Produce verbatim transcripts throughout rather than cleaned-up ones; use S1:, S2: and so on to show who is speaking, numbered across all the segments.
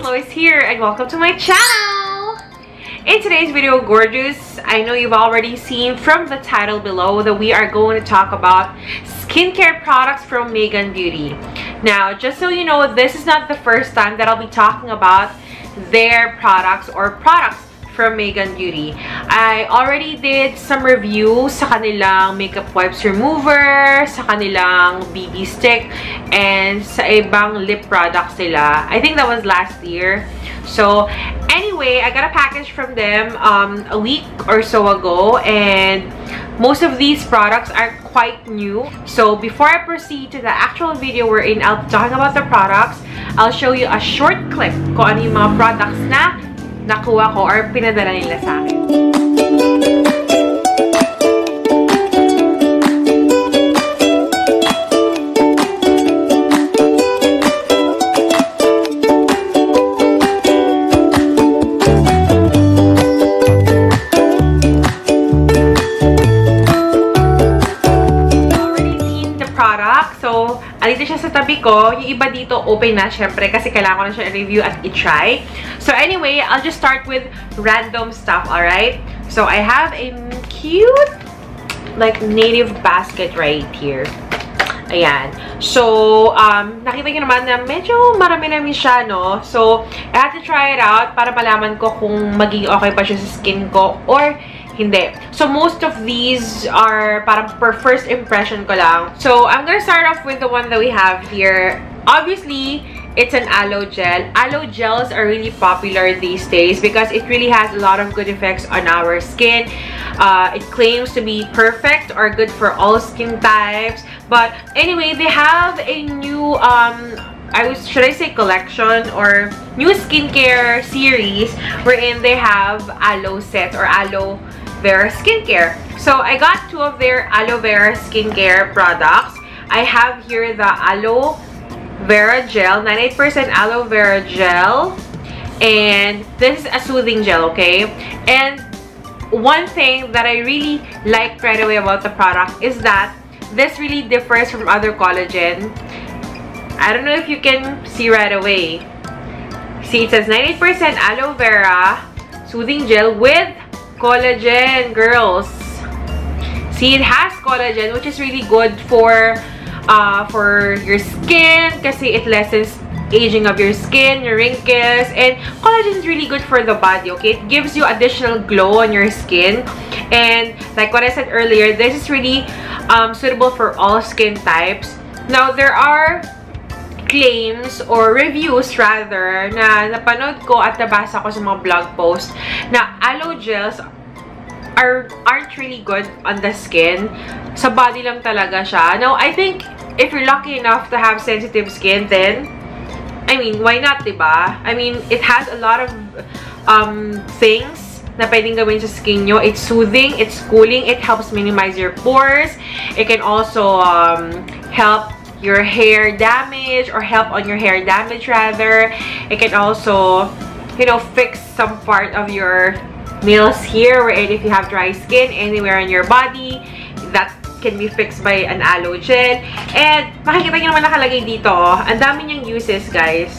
S1: Lois here and welcome to my channel! In today's video, gorgeous, I know you've already seen from the title below that we are going to talk about skincare products from Megan Beauty. Now, just so you know, this is not the first time that I'll be talking about their products or products from Megan Beauty. I already did some reviews sa kanilang makeup wipes remover, sa kanilang B B stick, and sa ibang lip products nila. I think that was last year. So anyway, I got a package from them um, a week or so ago, and most of these products are quite new. So before I proceed to the actual video wherein I'll be talking about the products, I'll show you a short clip kung ano yung mga products na nakuha ko or pinadala nila sa akin. So, alito siya sa tabi ko. Yung iba dito, open na, syempre, kasi kailangan ko na siya i-review at i-try. So, anyway, I'll just start with random stuff, alright? So, I have a cute, like, native basket right here. Ayan. So, um, nakita nyo naman na medyo marami-rami siya, no? So, I had to try it out para malaman ko kung magiging okay pa siya sa skin ko or hindi. So, most of these are parang per first impression ko lang. So, I'm gonna start off with the one that we have here. Obviously, it's an aloe gel. Aloe gels are really popular these days because it really has a lot of good effects on our skin. Uh, it claims to be perfect or good for all skin types. But anyway, they have a new, um, I was, should I say collection or new skincare series wherein they have aloe sets or aloe vera skincare. So I got two of their aloe vera skincare products. I have here the aloe vera gel, ninety-eight percent aloe vera gel, and this is a soothing gel, okay? And one thing that I really like right away about the product is that this really differs from other collagen. I don't know if you can see right away. See, it says ninety-eight percent aloe vera soothing gel with collagen, girls. See, it has collagen, which is really good for uh, for your skin kasi it lessens aging of your skin, your wrinkles, and collagen is really good for the body, okay? It gives you additional glow on your skin, and like what I said earlier, this is really um, suitable for all skin types. Now, there are claims or reviews rather na napanood ko at nabasa ko sa mga blog posts na aloe gels are aren't really good on the skin. Sa body lang talaga siya. Now, I think if you're lucky enough to have sensitive skin, then I mean, why not, diba? I mean, it has a lot of um, things na pwedeng gawin sa skin nyo. It's soothing, it's cooling, it helps minimize your pores. It can also um, help your hair damage or help on your hair damage rather. It can also, you know, fix some part of your nails here, where if you have dry skin anywhere on your body, that can be fixed by an aloe gel. And makikita nyo naman nakalagay dito, oh, ang dami niyang uses, guys.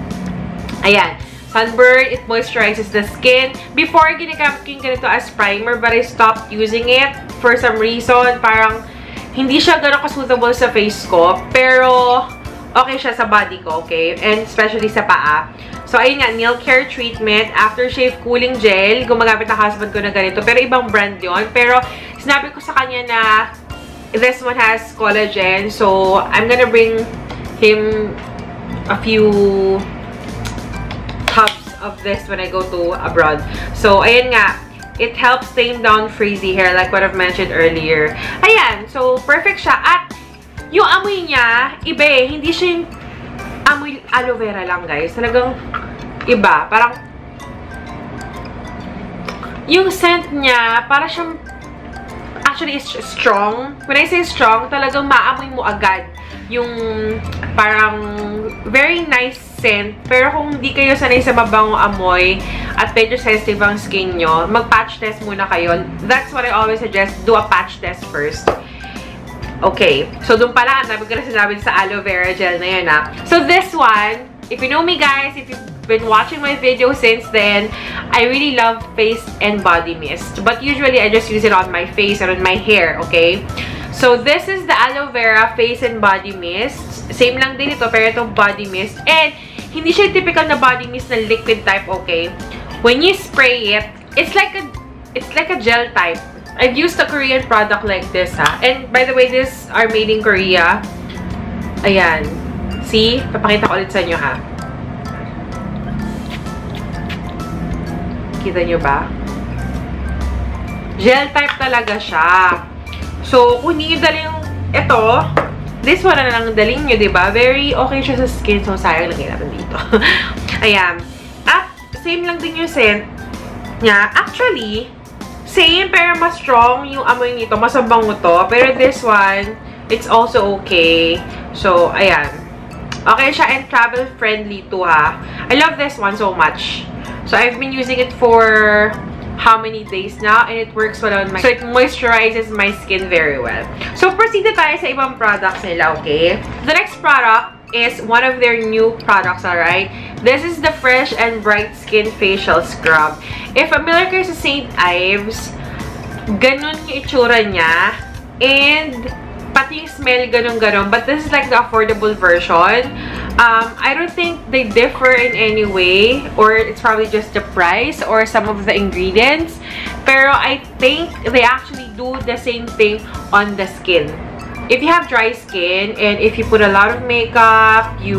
S1: Ayan. Sunburn, it moisturizes the skin. Before, ginagamit ko yung ganito as primer, but I stopped using it for some reason. Parang hindi siya gano'n ka-suitable sa face ko, pero okay siya sa body ko, okay? And especially sa paa. So, ayun nga, nail care treatment, aftershave cooling gel. Gumagamit ang husband ko na ganito, pero ibang brand yon. Pero sinabi ko sa kanya na this one has collagen, so I'm gonna bring him a few tubs of this when I go to abroad. So, ayun nga, it helps tame down frizzy hair like what I've mentioned earlier. Ayan, so perfect siya. At yung amoy niya, iba eh. Hindi siya yung amoy aloe vera lang, guys. Talagang iba. Parang yung scent niya, para siyang actually is strong. When I say strong, talagang maamoy mo agad yung parang very nice scent. Pero kung hindi kayo sanay sa mabangong amoy at medyo sensitive ang skin nyo, mag-patch test muna kayo. That's what I always suggest. Do a patch test first. Okay. So, dun pala, ang dami ko na sinabi sa aloe vera gel na yun, ah. So, this one, if you know me, guys, if you been watching my video since then, I really love face and body mist. But usually, I just use it on my face and on my hair, okay? So, this is the aloe vera face and body mist. Same lang din ito, pero itong body mist. And, hindi siya typical na body mist na liquid type, okay? When you spray it, it's like a, it's like a gel type. I've used a Korean product like this, ha? And, by the way, these are made in Korea. Ayan. See? Papakita ko ulit sa inyo, ha? Kita nyo ba? Gel type talaga siya. So, kung hindi nyo dali yung ito, this one na lang daling nyo, diba? Very okay siya sa skin. So, sayang lagay natin dito. Ayan. At, same lang din yung scent niya. Actually, same, pero mas strong yung amoy nito. Mas mabango to. Pero this one, it's also okay. So, ayan. Okay siya and travel-friendly too, ha? I love this one so much. So, I've been using it for how many days now, and it works well on my... So, it moisturizes my skin very well. So, proceed na tayo sa ibang products nila, okay? The next product is one of their new products, alright? This is the Fresh and Bright Skin Facial Scrub. If familiar kayo sa Saint Ives, ganun yung itsura niya. And, pati yung smell, ganun-ganun. But this is like the affordable version. Um, I don't think they differ in any way, or it's probably just the price or some of the ingredients. Pero I think they actually do the same thing on the skin. If you have dry skin and if you put a lot of makeup, you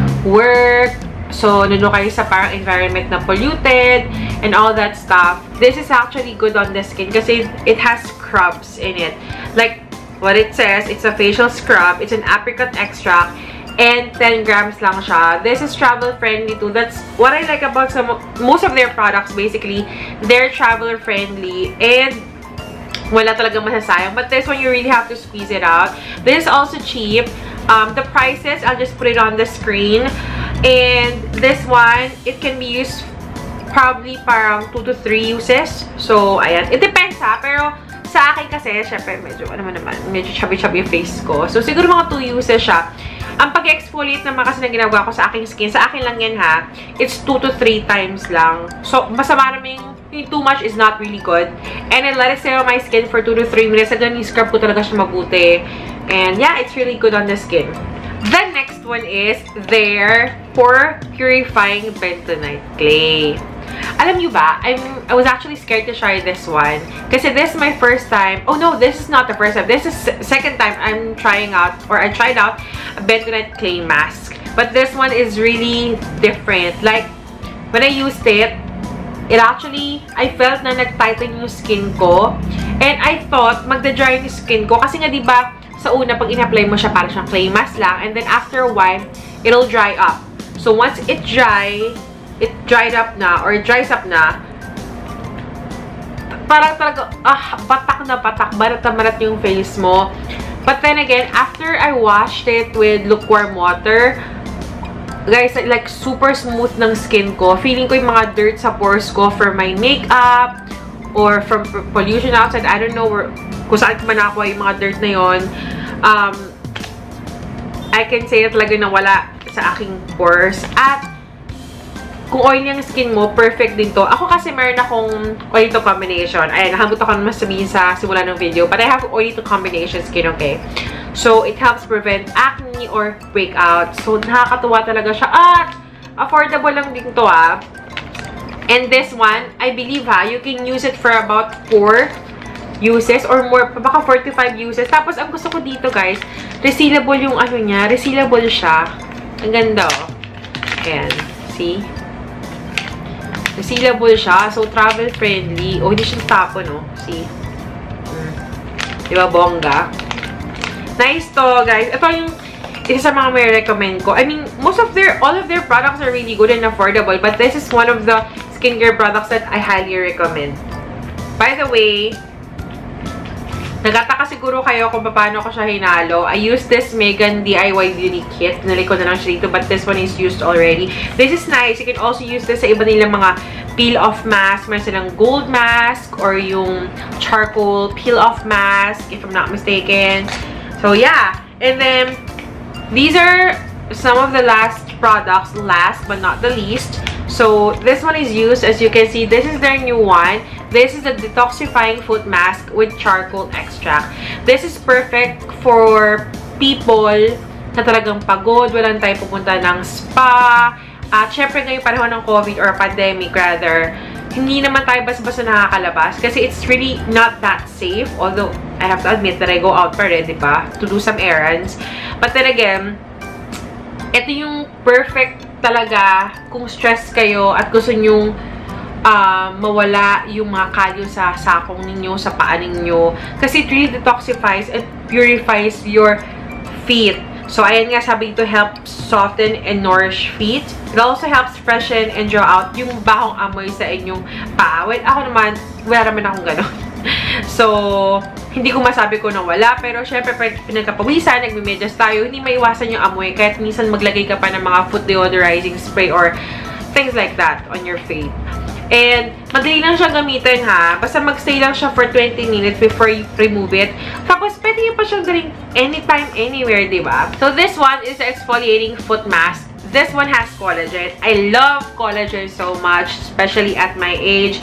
S1: work, so nandun kayo sa parang environment na polluted and all that stuff, this is actually good on the skin kasi it has scrubs in it. Like what it says, it's a facial scrub, it's an apricot extract, and ten grams lang siya. This is travel-friendly too. That's what I like about some most of their products, basically. They're traveler-friendly and wala talaga masasayang. But this one, you really have to squeeze it out. This is also cheap. Um, the prices, I'll just put it on the screen. And this one, it can be used probably parang two to three uses. So, ayan. It depends, ha. Pero, sa akin kasi, syempre, medyo, ano naman, medyo chubby-chubby yung face ko. So, siguro mga two uses siya. Ang pag-exfoliate naman kasi na ginagawa ko sa aking skin, sa akin lang yan, ha. It's two to three times lang. So, masama naman yung, yung too much is not really good. And I let it stay on my skin for two to three minutes. And then, scrub ko talaga siya mabuti. And, yeah, it's really good on the skin. The next one is their Pore Purifying Bentonite Clay. Alam nyo ba, I'm, I was actually scared to try this one. Kasi this is my first time. Oh no, this is not the first time. This is second time I'm trying out, or I tried out a Bentonite Clay mask. But this one is really different. Like, when I used it, it actually, I felt na nag-tighten yung skin ko. And I thought, magda-dry yung skin ko. Kasi nga, diba, sa una, pag in-apply mo siya, parang siyang clay mask lang. And then after a while, it'll dry up. So once it dry, it dried up na, or it dries up na, parang talaga, ah, batak na batak, barat na barat yung face mo. But then again, after I washed it with lukewarm water, guys, like, super smooth ng skin ko. Feeling ko yung mga dirt sa pores ko for my makeup, or from pollution outside, I don't know where, kung saan man nakuha yung mga dirt na yon. Um, I can say na talaga na wala sa aking pores. At, kung oily yung skin mo, perfect din to. Ako kasi meron akong oily to combination. Ayan, nakabuto ko naman sabihin sa simula ng video. But I have oily to combination skin, okay? So, it helps prevent acne or breakout. So, nakakatuwa talaga siya. At, affordable lang din to, ah. And this one, I believe, ha, you can use it for about four uses or more, baka four to five uses. Tapos, ang gusto ko dito, guys, resealable yung ano niya. Resealable siya. Ang ganda, oh. Ayan. See? Resealable siya. So, travel-friendly. O, oh, hindi siya tapo, no? See? Hmm. Diba, bongga? Nice to, guys. Ito yung isa sa mga may recommend ko. I mean, most of their, all of their products are really good and affordable. But this is one of the skincare products that I highly recommend. By the way, nagtataka siguro kayo kung paano ko siya hinalo. I used this Megan D I Y Beauty Kit. Pinali ko na lang siya dito, but this one is used already. This is nice. You can also use this sa iba nilang mga peel-off mask. Meron silang gold mask or yung charcoal peel-off mask, if I'm not mistaken. So, yeah. And then, these are some of the last products, last but not the least. So, this one is used. As you can see, this is their new one. This is the detoxifying foot mask with charcoal extract. This is perfect for people na talagang pagod, walang tayo pupunta ng spa. At syempre ngayong panahon ng COVID or pandemic rather, hindi naman tayo basta-basta nakakalabas kasi it's really not that safe. Although, I have to admit that I go out pa rin, diba? To do some errands. But then again, ito yung perfect talaga kung stress kayo at gusto nyong uh, mawala yung mga kalyo sa sakong ninyo, sa paa ninyo. Kasi it really detoxifies and purifies your feet. So, ayan nga, sabi ito, helps soften and nourish feet. It also helps freshen and draw out yung bahong amoy sa inyong paa. Well, ako naman, wala naman akong gano'n. So, hindi ko masabi ko na wala. Pero, syempre, pag pinagkapawisan, nagmimedyas tayo, hindi maiwasan yung amoy. Kahit minsan maglagay ka pa ng mga foot deodorizing spray or things like that on your feet. And, madali lang siya gamitin ha. Basta magstay lang siya for twenty minutes before you remove it. Tapos, pwede nyo pa siyang galing anytime, anywhere, diba? So, this one is the exfoliating foot mask. This one has collagen. I love collagen so much, especially at my age.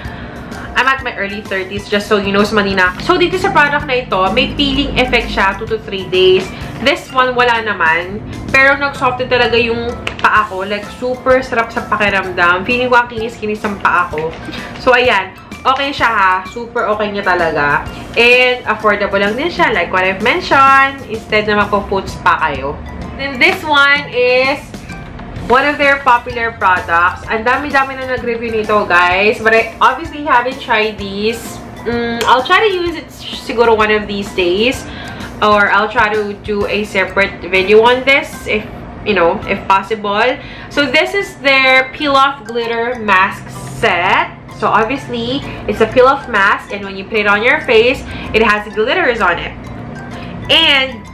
S1: I'm at my early thirties, just so you know, manina. So, dito sa product na ito, may peeling effect siya, two to three days. This one, wala naman. Pero, nag-soften talaga yung paa ko. Like, super sarap sa pakiramdam. Feeling ko ang kinis-kinis ng paa ko. So, ayan. Okay siya ha. Super okay niya talaga. And, affordable lang din siya. Like what I've mentioned. Instead na magpo-foot spa kayo. Then, this one is one of their popular products. Ang dami-dami na nag-review nito, guys. But I obviously haven't tried these. Mm, I'll try to use it siguro one of these days. Or I'll try to do a separate video on this if, you know, if possible. So, this is their peel-off glitter mask set. So, obviously, it's a peel-off mask. And when you put it on your face, it has glitters on it. And,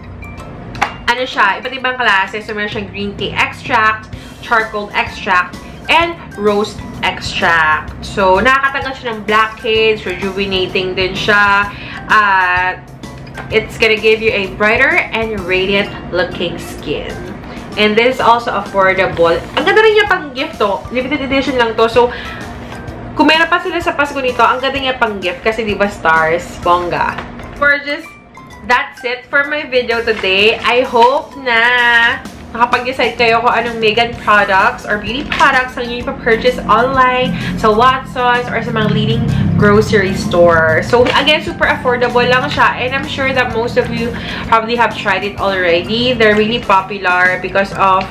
S1: ano siya, iba't ibang klase. So, meron siyang green tea extract, charcoal extract, and rose extract. So, nakakatanggal siya ng blackheads, rejuvenating din siya. At, uh, it's gonna give you a brighter and radiant looking skin. And this is also affordable. Ang ganda rin niya pang gift to. Limited edition lang to. So, kung meron pa sila sa Pasko nito, ang ganda niya pang gift kasi diba stars, bongga. Gorgeous. That's it for my video today. I hope na nakapag-decide kayo kung anong Megan products or beauty products ang nyo ipapurchase online sa Watsons or sa mga leading grocery store. So, again, super affordable lang siya. And I'm sure that most of you probably have tried it already. They're really popular because of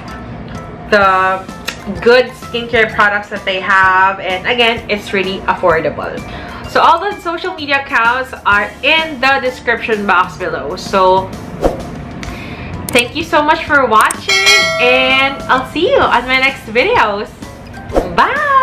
S1: the good skincare products that they have. And again, it's really affordable. So, all the social media accounts are in the description box below. So, thank you so much for watching, and I'll see you on my next videos. Bye!